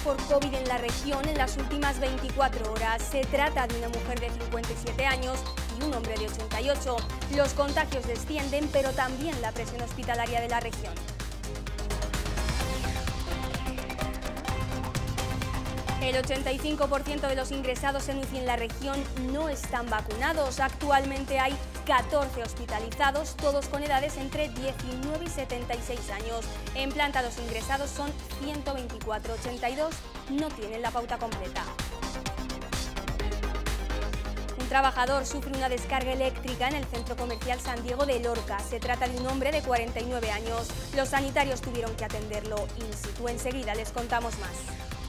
por COVID en la región en las últimas 24 horas. Se trata de una mujer de 57 años y un hombre de 88. Los contagios descienden, pero también la presión hospitalaria de la región. El 85% de los ingresados en UCI en la región no están vacunados. Actualmente hay 14 hospitalizados, todos con edades entre 19 y 76 años. En planta los ingresados son 124, 82 no tienen la pauta completa. Un trabajador sufre una descarga eléctrica en el centro comercial San Diego de Lorca. Se trata de un hombre de 49 años. Los sanitarios tuvieron que atenderlo in situ. Enseguida les contamos más.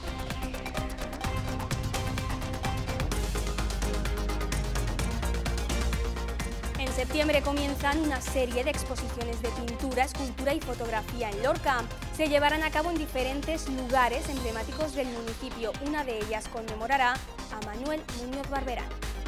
En septiembre comienzan una serie de exposiciones de pintura, escultura y fotografía en Lorca. Se llevarán a cabo en diferentes lugares emblemáticos del municipio. Una de ellas conmemorará a Manuel Muñoz Barberán.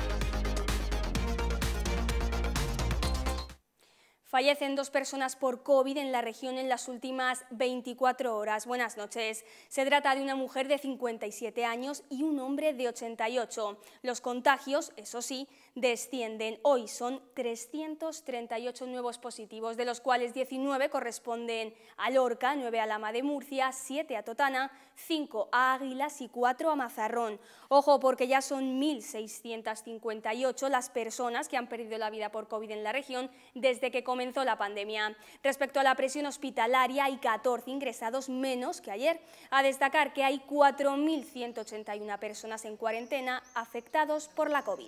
Fallecen 2 personas por COVID en la región en las últimas 24 horas. Buenas noches. Se trata de una mujer de 57 años y un hombre de 88. Los contagios, eso sí, descienden. Hoy son 338 nuevos positivos, de los cuales 19 corresponden a Lorca, 9 a Lama de Murcia, 7 a Totana, 5 a Águilas y 4 a Mazarrón. Ojo, porque ya son 1.658 las personas que han perdido la vida por COVID en la región desde que comenzó la pandemia. Respecto a la presión hospitalaria, hay 14 ingresados menos que ayer. A destacar que hay 4.181 personas en cuarentena afectados por la COVID.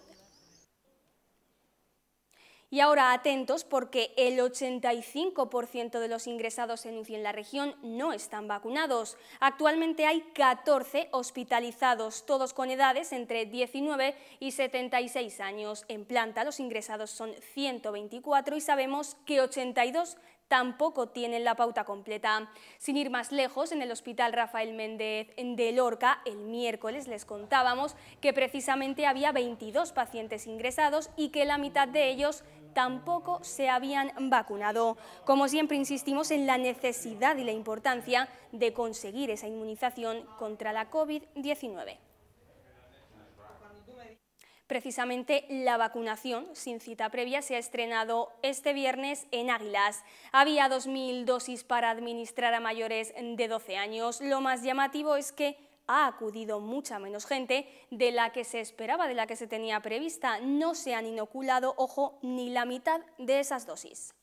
Y ahora atentos porque el 85% de los ingresados en UCI en la región no están vacunados. Actualmente hay 14 hospitalizados, todos con edades entre 19 y 76 años. En planta los ingresados son 124 y sabemos que 82 tampoco tienen la pauta completa. Sin ir más lejos, en el Hospital Rafael Méndez de Lorca, el miércoles les contábamos que precisamente había 22 pacientes ingresados y que la mitad de ellos tampoco se habían vacunado. Como siempre insistimos en la necesidad y la importancia de conseguir esa inmunización contra la COVID-19. Precisamente la vacunación sin cita previa se ha estrenado este viernes en Águilas. Había 2.000 dosis para administrar a mayores de 12 años. Lo más llamativo es que ha acudido mucha menos gente de la que se esperaba, de la que se tenía prevista. No se han inoculado, ojo, ni la mitad de esas dosis.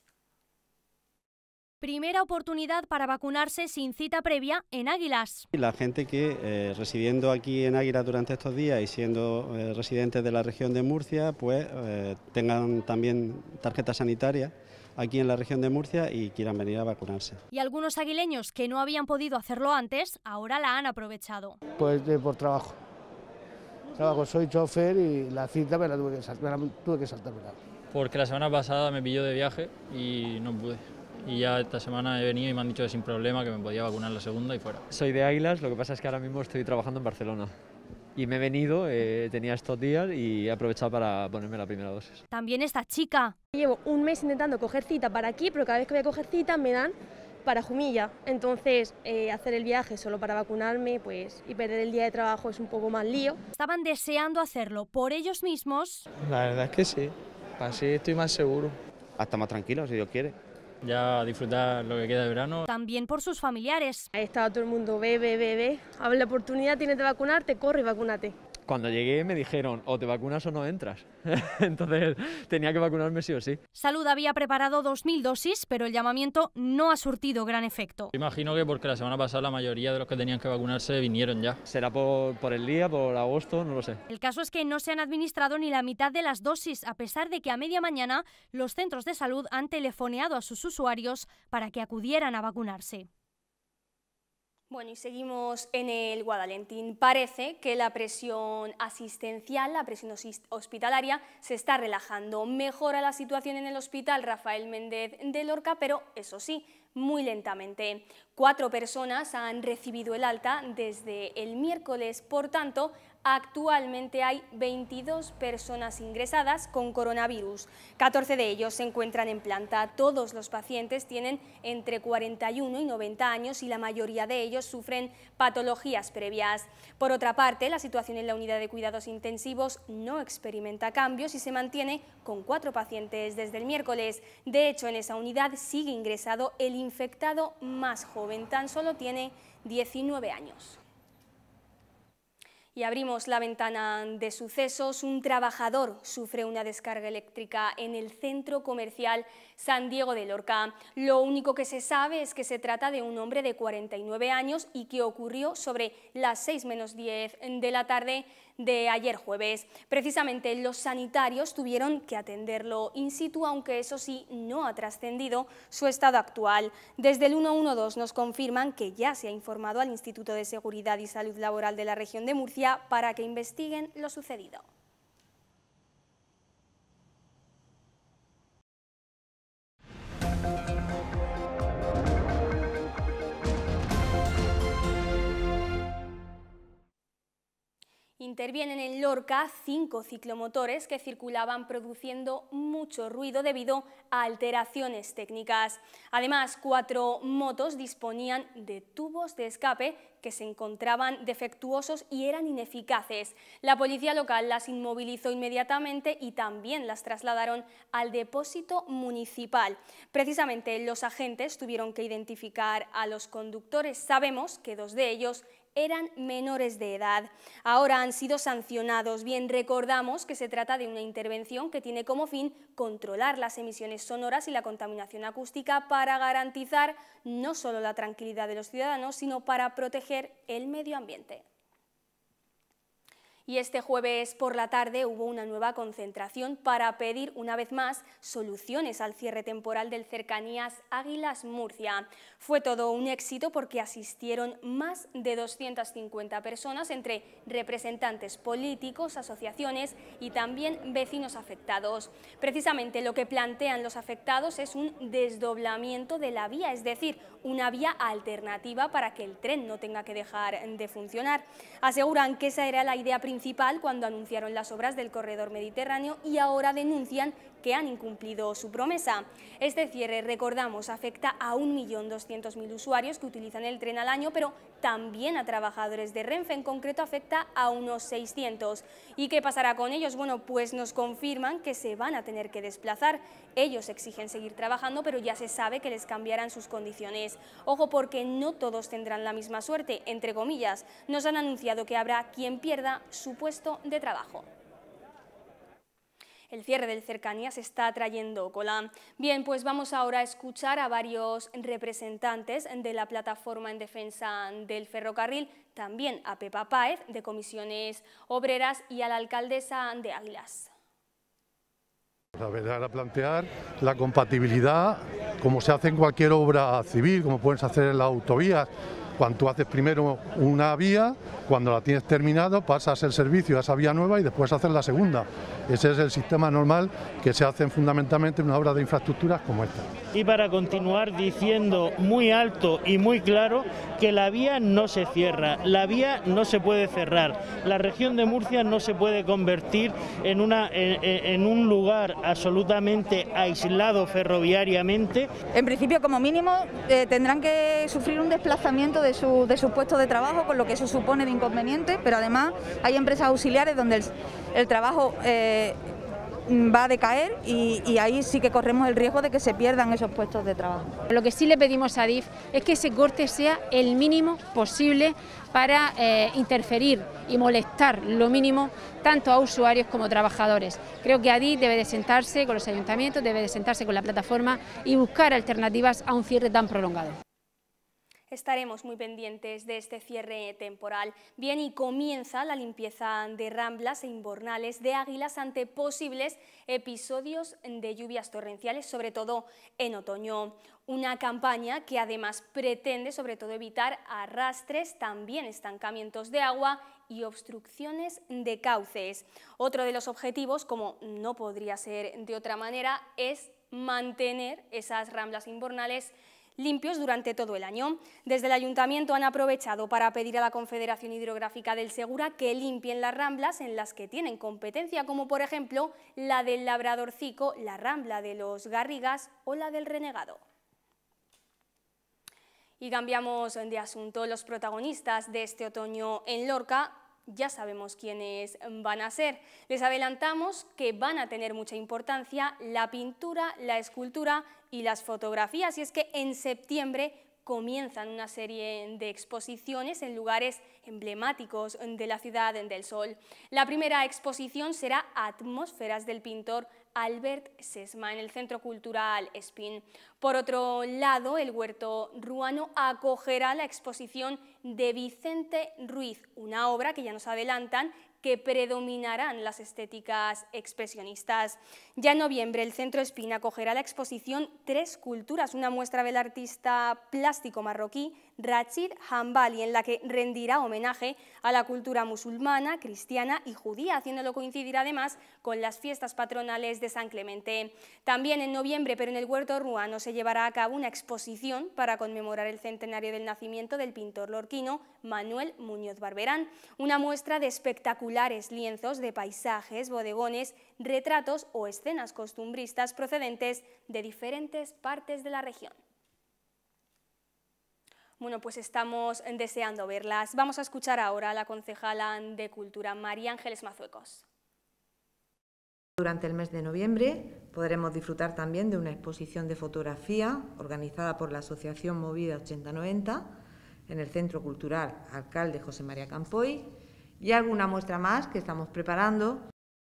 Primera oportunidad para vacunarse sin cita previa en Águilas. La gente que residiendo aquí en Águilas durante estos días y siendo residentes de la región de Murcia, pues tengan también tarjeta sanitaria aquí en la región de Murcia y quieran venir a vacunarse. Y algunos aguileños que no habían podido hacerlo antes, ahora la han aprovechado. Pues por trabajo. Soy chofer y la cita me la tuve que saltar. Porque la semana pasada me pilló de viaje y no pude. Y ya esta semana he venido y me han dicho que sin problema que me podía vacunar la segunda y fuera. Soy de Águilas, lo que pasa es que ahora mismo estoy trabajando en Barcelona. Y me he venido, tenía estos días y he aprovechado para ponerme la primera dosis. También esta chica. Llevo un mes intentando coger cita para aquí, pero cada vez que voy a coger cita me dan para Jumilla. Entonces, hacer el viaje solo para vacunarme pues, y perder el día de trabajo es un poco más lío. Estaban deseando hacerlo por ellos mismos. La verdad es que sí, así estoy más seguro. Hasta más tranquilo, si Dios quiere. Ya disfrutar lo que queda de verano. También por sus familiares. Ahí estaba todo el mundo, ve. A ver, la oportunidad tienes de vacunarte, corre y vacúnate. Cuando llegué me dijeron, o te vacunas o no entras. Entonces tenía que vacunarme sí o sí. Salud había preparado 2.000 dosis, pero el llamamiento no ha surtido gran efecto. Imagino que porque la semana pasada la mayoría de los que tenían que vacunarse vinieron ya. Será por el día, por agosto, no lo sé. El caso es que no se han administrado ni la mitad de las dosis, a pesar de que a media mañana los centros de salud han telefoneado a sus usuarios para que acudieran a vacunarse. Bueno, y seguimos en el Guadalentín. Parece que la presión asistencial, la presión hospitalaria, se está relajando. Mejora la situación en el Hospital Rafael Méndez de Lorca, pero eso sí, muy lentamente. 4 personas han recibido el alta desde el miércoles, por tanto, actualmente hay 22 personas ingresadas con coronavirus. 14 de ellos se encuentran en planta. Todos los pacientes tienen entre 41 y 90 años y la mayoría de ellos sufren patologías previas. Por otra parte, la situación en la unidad de cuidados intensivos no experimenta cambios y se mantiene con 4 pacientes desde el miércoles. De hecho, en esa unidad sigue ingresado el infectado más joven, tan solo tiene 19 años. Y abrimos la ventana de sucesos. Un trabajador sufre una descarga eléctrica en el centro comercial San Diego de Lorca. Lo único que se sabe es que se trata de un hombre de 49 años y que ocurrió sobre las 6 menos 10 de la tarde de ayer jueves. Precisamente los sanitarios tuvieron que atenderlo in situ, aunque eso sí no ha trascendido su estado actual. Desde el 112 nos confirman que ya se ha informado al Instituto de Seguridad y Salud Laboral de la región de Murcia para que investiguen lo sucedido. Intervienen en Lorca 5 ciclomotores que circulaban produciendo mucho ruido debido a alteraciones técnicas. Además, 4 motos disponían de tubos de escape que se encontraban defectuosos y eran ineficaces. La policía local las inmovilizó inmediatamente y también las trasladaron al depósito municipal. Precisamente los agentes tuvieron que identificar a los conductores. Sabemos que 2 de ellos eran menores de edad. Ahora han sido sancionados. Bien, recordamos que se trata de una intervención que tiene como fin controlar las emisiones sonoras y la contaminación acústica para garantizar no solo la tranquilidad de los ciudadanos, sino para proteger el medio ambiente. Y este jueves por la tarde hubo una nueva concentración para pedir una vez más soluciones al cierre temporal del Cercanías Águilas Murcia. Fue todo un éxito porque asistieron más de 250 personas entre representantes políticos, asociaciones y también vecinos afectados. Precisamente lo que plantean los afectados es un desdoblamiento de la vía, es decir, una vía alternativa para que el tren no tenga que dejar de funcionar. Aseguran que esa era la idea principal cuando anunciaron las obras del corredor mediterráneo y ahora denuncian que han incumplido su promesa. Este cierre, recordamos, afecta a 1.200.000 usuarios que utilizan el tren al año, pero también a trabajadores de Renfe, en concreto afecta a unos 600. ¿Y qué pasará con ellos? Bueno, pues nos confirman que se van a tener que desplazar. Ellos exigen seguir trabajando, pero ya se sabe que les cambiarán sus condiciones. Ojo, porque no todos tendrán la misma suerte, entre comillas. Nos han anunciado que habrá quien pierda su puesto de trabajo. El cierre del Cercanías está trayendo cola. Bien, pues vamos ahora a escuchar a varios representantes de la plataforma en defensa del ferrocarril, también a Pepa Páez, de Comisiones Obreras, y a la alcaldesa de Águilas. La verdad era plantear la compatibilidad, como se hace en cualquier obra civil, como puedes hacer en las autovías. Cuando tú haces primero una vía, cuando la tienes terminado pasas el servicio a esa vía nueva y después haces la segunda. Ese es el sistema normal que se hace fundamentalmente en una obra de infraestructuras como esta. Y para continuar diciendo muy alto y muy claro que la vía no se cierra, la vía no se puede cerrar. La región de Murcia no se puede convertir en un lugar absolutamente aislado ferroviariamente. En principio, como mínimo, tendrán que sufrir un desplazamiento de sus puestos de trabajo, con lo que eso supone de inconveniente, pero además hay empresas auxiliares donde el trabajo va a decaer y ahí sí que corremos el riesgo de que se pierdan esos puestos de trabajo. Lo que sí le pedimos a Adif es que ese corte sea el mínimo posible para interferir y molestar lo mínimo tanto a usuarios como trabajadores. Creo que Adif debe de sentarse con los ayuntamientos, debe de sentarse con la plataforma y buscar alternativas a un cierre tan prolongado. Estaremos muy pendientes de este cierre temporal. Bien, y comienza la limpieza de ramblas e invernales de Águilas ante posibles episodios de lluvias torrenciales, sobre todo en otoño. Una campaña que además pretende sobre todo evitar arrastres, también estancamientos de agua y obstrucciones de cauces. Otro de los objetivos, como no podría ser de otra manera, es mantener esas ramblas invernales limpios durante todo el año. Desde el Ayuntamiento han aprovechado para pedir a la Confederación Hidrográfica del Segura que limpien las ramblas en las que tienen competencia, como por ejemplo la del Labradorcico, la Rambla de los Garrigas o la del Renegado. Y cambiamos de asunto. Los protagonistas de este otoño en Lorca ya sabemos quiénes van a ser. Les adelantamos que van a tener mucha importancia la pintura, la escultura y las fotografías, y es que en septiembre comienzan una serie de exposiciones en lugares emblemáticos de la Ciudad del Sol. La primera exposición será Atmósferas del pintor Albert Sesma en el Centro Cultural Espín. Por otro lado, el Huerto Ruano acogerá la exposición de Vicente Ruiz, una obra que ya nos adelantan que predominarán las estéticas expresionistas. Ya en noviembre el Centro Espín acogerá la exposición Tres Culturas, una muestra del artista plástico marroquí Rachid Hanbali, en la que rendirá homenaje a la cultura musulmana, cristiana y judía, haciéndolo coincidir además con las fiestas patronales de San Clemente. También en noviembre, pero en el Huerto Ruano, se llevará a cabo una exposición para conmemorar el centenario del nacimiento del pintor lorquino Manuel Muñoz Barberán, una muestra de espectaculares lienzos de paisajes, bodegones, retratos o escenas costumbristas procedentes de diferentes partes de la región. Bueno, pues estamos deseando verlas. Vamos a escuchar ahora a la concejala de Cultura, María Ángeles Mazuecos. Durante el mes de noviembre podremos disfrutar también de una exposición de fotografía organizada por la Asociación Movida 8090 en el Centro Cultural Alcalde José María Campoy y alguna muestra más que estamos preparando.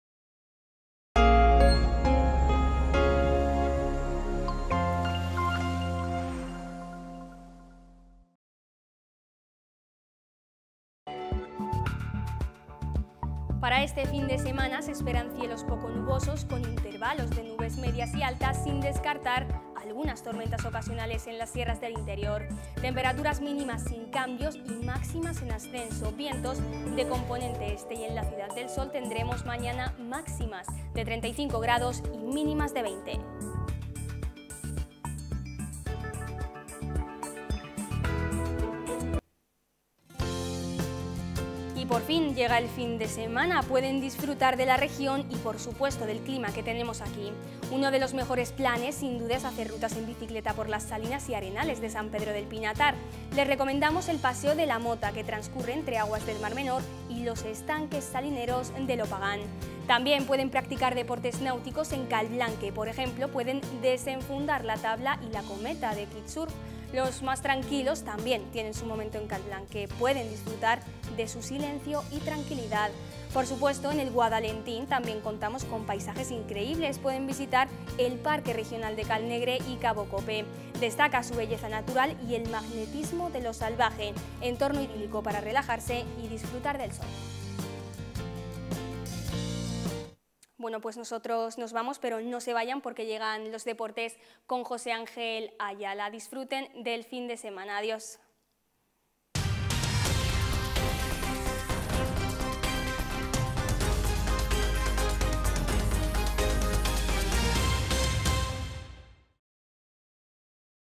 Para este fin de semana se esperan cielos poco nubosos con intervalos de nubes medias y altas, sin descartar algunas tormentas ocasionales en las sierras del interior. Temperaturas mínimas sin cambios y máximas en ascenso. Vientos de componente este, y en la Ciudad del Sol tendremos mañana máximas de 35 grados y mínimas de 20. Y por fin llega el fin de semana, pueden disfrutar de la región y por supuesto del clima que tenemos aquí. Uno de los mejores planes sin duda es hacer rutas en bicicleta por las salinas y arenales de San Pedro del Pinatar. Les recomendamos el Paseo de la Mota, que transcurre entre aguas del Mar Menor y los estanques salineros de Lopagán. También pueden practicar deportes náuticos en Calblanque, por ejemplo, pueden desenfundar la tabla y la cometa de kitesurf. Los más tranquilos también tienen su momento en Calblanque, pueden disfrutar de su silencio y tranquilidad. Por supuesto, en el Guadalentín también contamos con paisajes increíbles. Pueden visitar el Parque Regional de Calnegre y Cabo Cope. Destaca su belleza natural y el magnetismo de lo salvaje, entorno idílico para relajarse y disfrutar del sol. Bueno, pues nosotros nos vamos, pero no se vayan porque llegan los deportes con José Ángel Ayala. Disfruten del fin de semana. Adiós.